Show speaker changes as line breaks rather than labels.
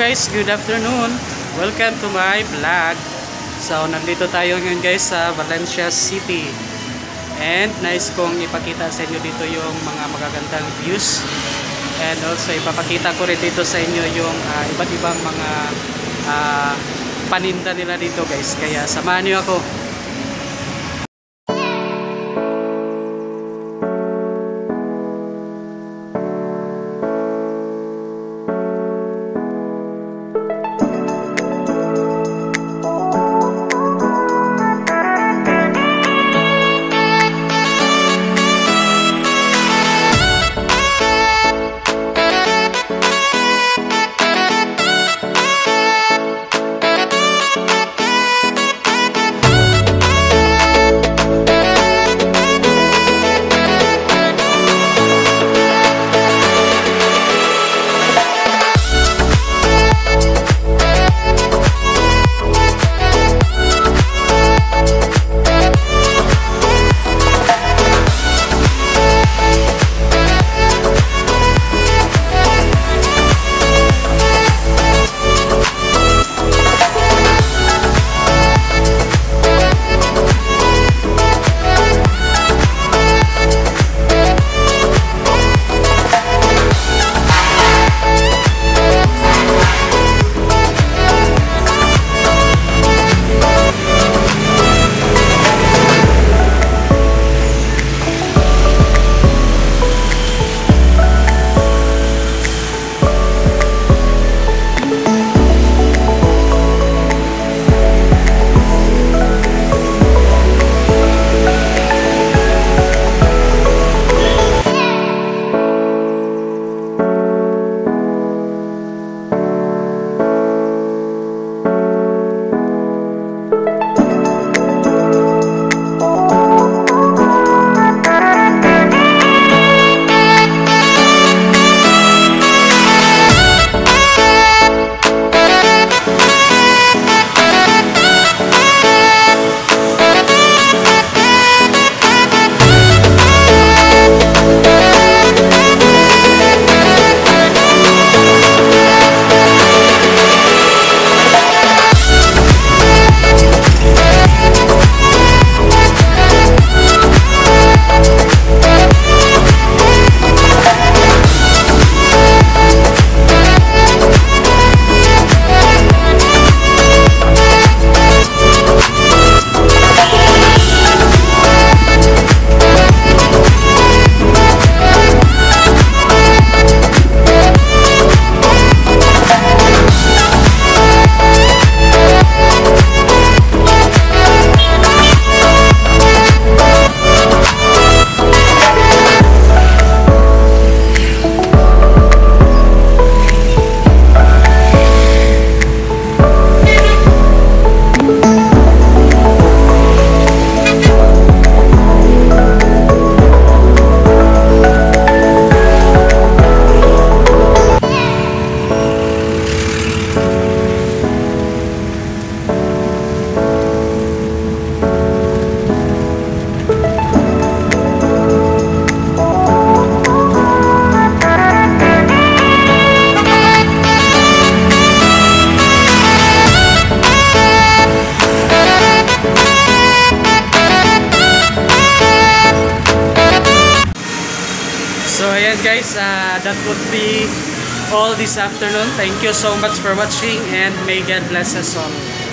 guys, good afternoon. Welcome to my vlog. So nandito tayo ngayon guys sa Valencia City. And nice kong ipakita sa inyo dito yung mga magagandang views. And also ipapakita ko rin dito sa inyo yung iba't ibang mga paninda nila dito guys. Kaya samahan niyo ako. So ayan guys, that would be all this afternoon. Thank you so much for watching and may God bless us all.